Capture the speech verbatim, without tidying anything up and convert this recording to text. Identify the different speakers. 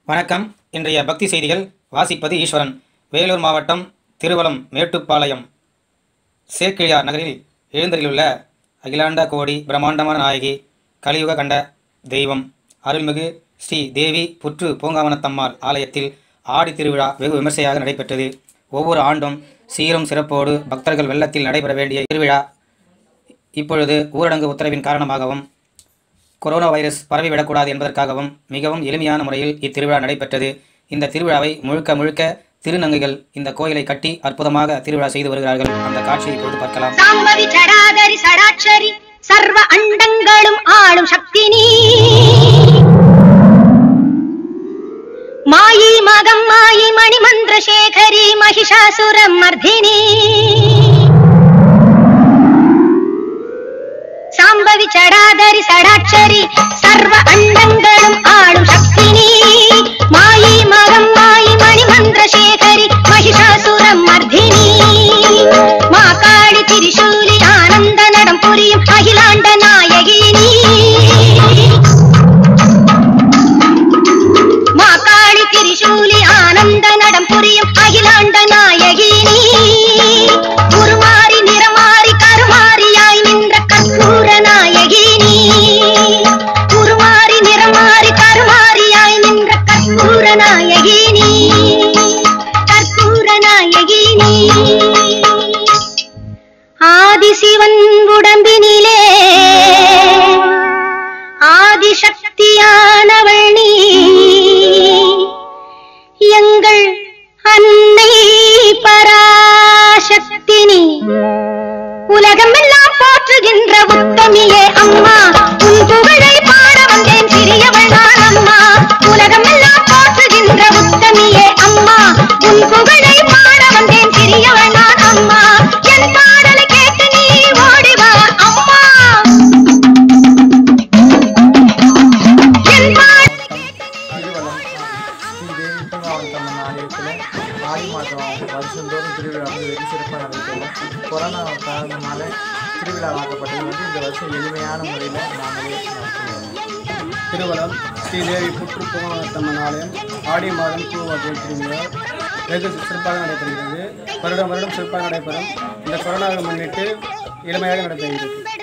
Speaker 1: வணக்கம். இன்றைய பக்தி செய்திகள் வாசிப்பது ஈஸ்வரன். வேலூர் மாவட்டம் திருவலம் மேட்டுப்பாளையம் சேக்கிழார் நகரில் எழுந்தருளியுள்ள அகிலாண்ட கோடி பிரம்மாண்டமான நாயகி கலியுக கண்ட தெய்வம் அருள்மிகு ஸ்ரீ தேவி புற்று பூங்காவனத்தம்மாள் ஆலயத்தில் ஆடி திருவிழா வெகு விமர்சையாக நடைபெற்றது. ஒவ்வொரு ஆண்டும் சீரும் சிறப்போடு பக்தர்கள் வெள்ளத்தில் நடைபெற வேண்டிய திருவிழா இப்பொழுது ஊரடங்கு உத்தரவின் காரணமாகவும் கொரோனா வைரஸ் பரவிவிடக்கூடாது என்பதற்காகவும் மிகவும் எளிமையான முறையில் இத்திருவிழா நடைபெற்றது. இந்த திருவிழாவை முழுக்க முழுக்க திருநங்கைகள் இந்த கோயிலை கட்டி அற்புதமாக திருவிழா செய்து வருகிறார்கள். அந்த காட்சியை இப்போது பார்க்கலாம்.
Speaker 2: சாம்பவி சடாதரி சடாட்சரி சர்வ அண்டங்களும் ஆளும் சக்தினி மாயி மகம் மாயி மணிமந்திர சேகரி மகிஷாசுர மர்தினி சாம்பவி சடாதரி சடாட்சரி சர்வ அண்டங்களும் ஆளும் சக்தினி மாயி மகம் மாயி மணிமந்திர சேகரி மகிஷாசுர மர்தினி மா காளி திரிசூலி ஆனந்த நடம் புரியும் அகிலாண்ட நாயகினி மா காளி திரிசூலி ஆனந்த நடம் புரியும் அகிலாண்ட நாயகினி உருமாறி நிறமாறி கருமாறியாய் நின்ற கற்பூர நாயகினி உருமாறி நிறமாறி கருமாறியாய் நின்ற கற்பூர நாயகினி கற்பூர நாயகினி ஆதிசிவன் உடம்பினிலே ஆதிசக்தியானவள் நீ எங்கள் அன்னை பராசக்தினி உலகமெல்லாம் போற்றுகின்ற உத்தமியே அம்மா உன் புகழை பாட வந்தேன் சிறியவள் நான் அம்மா உலகமெல்லாம் போற்றுகின்ற உத்தமியே அம்மா உன் புகழை பாட வந்தேன் சிறியவள் நான் அம்மா என் பாடலை கேட்டு நீ ஓடிவா அம்மா என்
Speaker 3: ஆடி மாதம் வருஷந்தோறும் திருவிழா வந்து வெகு சிறப்பாக நடைபெறும். கொரோனா காரணமாக திருவிழா ஆக்கப்பட்டது வந்து இந்த வருஷம் எளிமையான முறையில் நாங்களே நடத்துவோம்.
Speaker 4: திருவலம் ஸ்ரீ தேவி புற்று பூங்காவனத்தம்மன் ஆலயம் ஆடி மாதம் பூவாக்கிய திருவிழா வெகு சிறப்பாக நடைபெறுகிறது. வருடம் வருடம் சிறப்பாக நடைபெறும். இந்த கொரோனாவை முன்னிட்டு எளிமையாக நடைபெறுகிறது.